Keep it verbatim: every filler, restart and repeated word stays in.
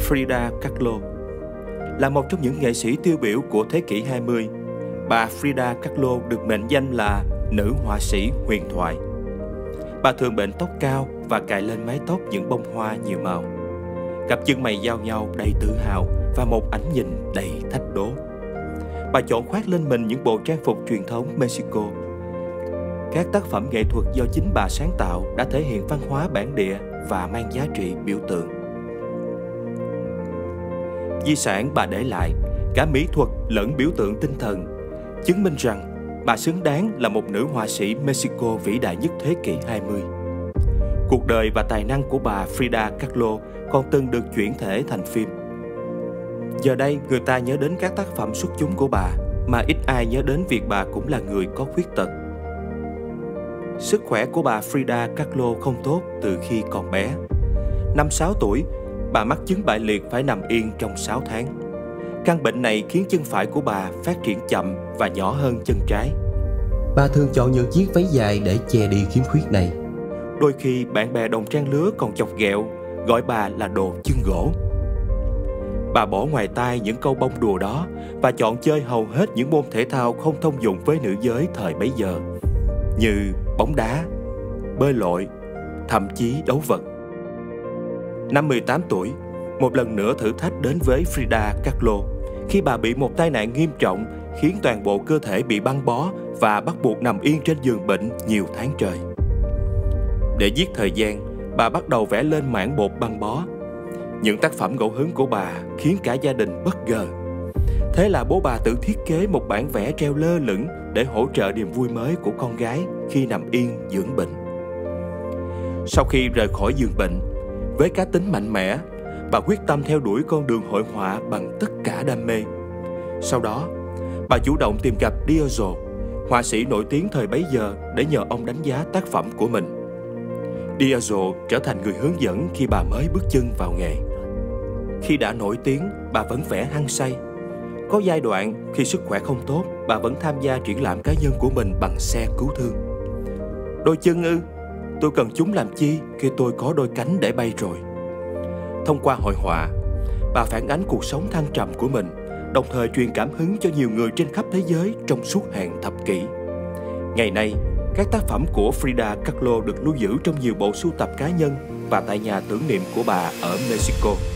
Frida Kahlo. Là một trong những nghệ sĩ tiêu biểu của thế kỷ hai mươi, bà Frida Kahlo được mệnh danh là nữ họa sĩ huyền thoại. Bà thường bện tóc cao và cài lên mái tóc những bông hoa nhiều màu. Cặp chân mày giao nhau đầy tự hào và một ánh nhìn đầy thách đố. Bà chọn khoác lên mình những bộ trang phục truyền thống Mexico. Các tác phẩm nghệ thuật do chính bà sáng tạo đã thể hiện văn hóa bản địa và mang giá trị biểu tượng. Di sản bà để lại, cả mỹ thuật lẫn biểu tượng tinh thần, chứng minh rằng bà xứng đáng là một nữ họa sĩ Mexico vĩ đại nhất thế kỷ hai mươi. Cuộc đời và tài năng của bà Frida Kahlo còn từng được chuyển thể thành phim. Giờ đây, người ta nhớ đến các tác phẩm xuất chúng của bà, mà ít ai nhớ đến việc bà cũng là người có khuyết tật. Sức khỏe của bà Frida Kahlo không tốt từ khi còn bé. Năm sáu tuổi, bà mắc chứng bại liệt phải nằm yên trong sáu tháng. Căn bệnh này khiến chân phải của bà phát triển chậm và nhỏ hơn chân trái. Bà thường chọn những chiếc váy dài để che đi khiếm khuyết này. Đôi khi bạn bè đồng trang lứa còn chọc ghẹo, gọi bà là đồ chân gỗ. Bà bỏ ngoài tai những câu bông đùa đó và chọn chơi hầu hết những môn thể thao không thông dụng với nữ giới thời bấy giờ, như bóng đá, bơi lội, thậm chí đấu vật. Năm mười tám tuổi, một lần nữa thử thách đến với Frida Kahlo khi bà bị một tai nạn nghiêm trọng khiến toàn bộ cơ thể bị băng bó và bắt buộc nằm yên trên giường bệnh nhiều tháng trời. Để giết thời gian, bà bắt đầu vẽ lên mảng bột băng bó. Những tác phẩm ngẫu hứng của bà khiến cả gia đình bất ngờ. Thế là bố bà tự thiết kế một bản vẽ treo lơ lửng để hỗ trợ niềm vui mới của con gái khi nằm yên dưỡng bệnh. Sau khi rời khỏi giường bệnh, với cá tính mạnh mẽ, bà quyết tâm theo đuổi con đường hội họa bằng tất cả đam mê. Sau đó, bà chủ động tìm gặp Diego, họa sĩ nổi tiếng thời bấy giờ, để nhờ ông đánh giá tác phẩm của mình. Diego trở thành người hướng dẫn khi bà mới bước chân vào nghề. Khi đã nổi tiếng, bà vẫn vẽ hăng say. Có giai đoạn khi sức khỏe không tốt, bà vẫn tham gia triển lãm cá nhân của mình bằng xe cứu thương. Đôi chân ư? Tôi cần chúng làm chi khi tôi có đôi cánh để bay rồi? Thông qua hội họa, bà phản ánh cuộc sống thăng trầm của mình, đồng thời truyền cảm hứng cho nhiều người trên khắp thế giới trong suốt hàng thập kỷ. Ngày nay, các tác phẩm của Frida Kahlo được lưu giữ trong nhiều bộ sưu tập cá nhân và tại nhà tưởng niệm của bà ở Mexico.